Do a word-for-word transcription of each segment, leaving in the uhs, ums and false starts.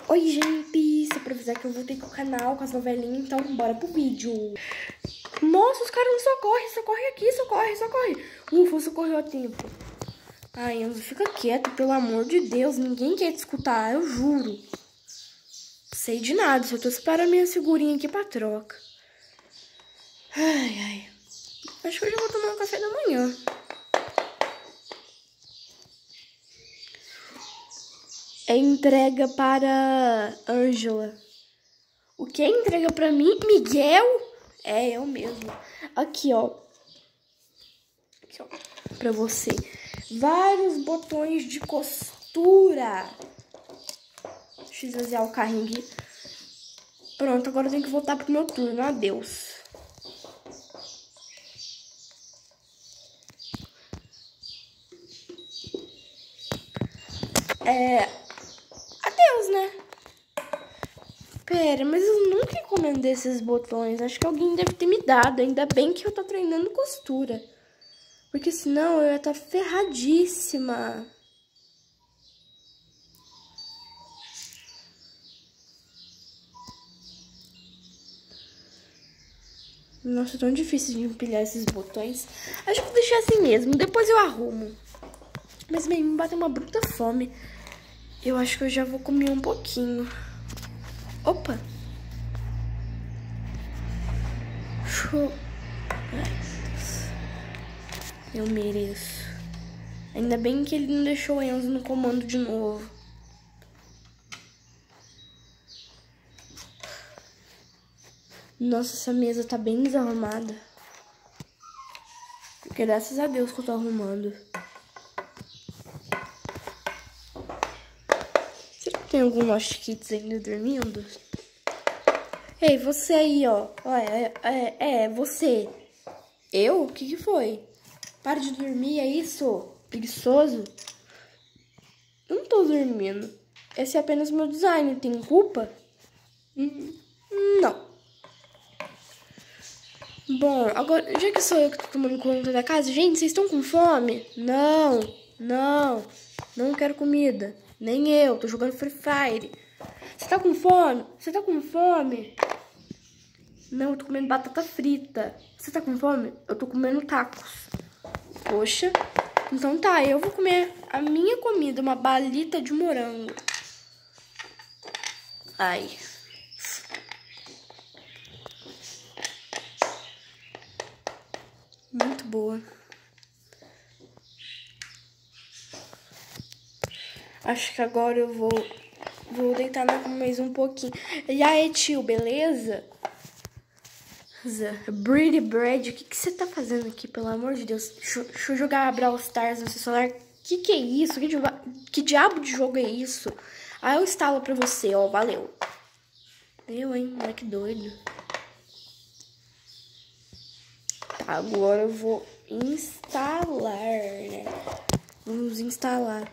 Oi, gente, só pra avisar que eu voltei com o canal, com as novelinhas, então bora pro vídeo. Nossa, os caras não socorrem, socorre aqui, socorre, socorre. Ufa, socorreu a tempo. Ai, Enzo, fica quieto, pelo amor de Deus, ninguém quer te escutar, eu juro. Sei de nada, só tô esperando a minha figurinha aqui pra troca. Ai, ai. Acho que eu já vou tomar um café da manhã. É entrega para Ângela. O que é entrega para mim? Miguel? É, eu mesmo. Aqui, ó. Aqui, ó. Pra você. Vários botões de costura. Deixa eu esvaziar o carrinho aqui. Pronto, agora eu tenho que voltar pro meu turno. Adeus. É... Adeus, né? Pera, mas eu nunca encomendei esses botões. Acho que alguém deve ter me dado. Ainda bem que eu tô treinando costura. Porque senão eu ia estar ferradíssima. Nossa, é tão difícil de empilhar esses botões. Acho que vou deixar assim mesmo. Depois eu arrumo. Mas bem, me bateu uma bruta fome. Eu acho que eu já vou comer um pouquinho. Opa! Show! Eu mereço. Ainda bem que ele não deixou o Enzo no comando de novo. Nossa, essa mesa tá bem desarrumada. Graças a Deus que eu tô arrumando. Será que tem algum Lost Kids ainda dormindo? Ei, você aí, ó. ó é, é, é, você. Eu? O que que foi? Para de dormir, é isso? Preguiçoso? Eu não tô dormindo. Esse é apenas meu design. Tem culpa? Hum, não. Bom, agora, já que sou eu que tô tomando conta da casa, gente, vocês estão com fome? Não, não, não quero comida. Nem eu, tô jogando Free Fire. Você tá com fome? Você tá com fome? Não, eu tô comendo batata frita. Você tá com fome? Eu tô comendo tacos. Poxa, então tá, eu vou comer a minha comida, uma balita de morango. Ai. Muito boa. Acho que agora eu vou, vou deitar na cama mais um pouquinho. E aí, tio, beleza? Brady Brad, o que, que você tá fazendo aqui, pelo amor de Deus? Deixa, deixa eu jogar Brawl Stars no seu celular. Que que é isso? Que, que diabo de jogo é isso? Ah, eu instalo pra você, ó, valeu. Eu, hein, moleque doido. Agora eu vou instalar, né? Vamos instalar.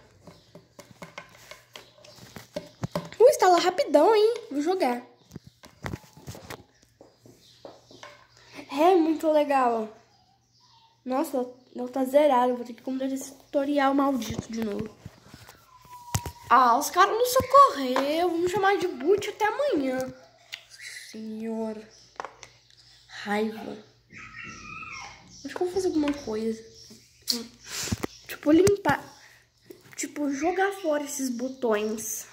Vou instalar rapidão, hein? Vou jogar. É muito legal. Nossa, não tá zerado. Vou ter que completar esse tutorial maldito de novo. Ah, os caras não socorreram. Vamos chamar de boot até amanhã. Senhor. Raiva. Acho que eu vou fazer alguma coisa. Tipo, limpar. Tipo, jogar fora esses botões.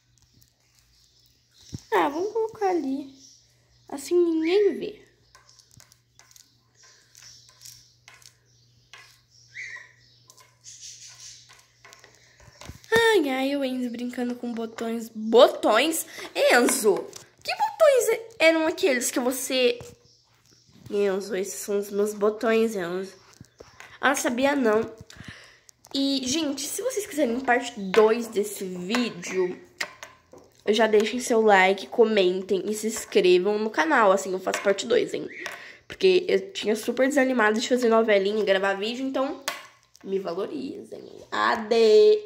Ah, vamos colocar ali. Assim ninguém vê. Ai, ai, o Enzo brincando com botões. Botões? Enzo, que botões eram aqueles que você... Enzo, esses são os meus botões, Enzo. Ah, sabia não. E, gente, se vocês quiserem parte dois desse vídeo, já deixem seu like, comentem e se inscrevam no canal, assim eu faço parte dois, hein? Porque eu tinha super desanimado de fazer novelinha e gravar vídeo, então me valorizem. Ade!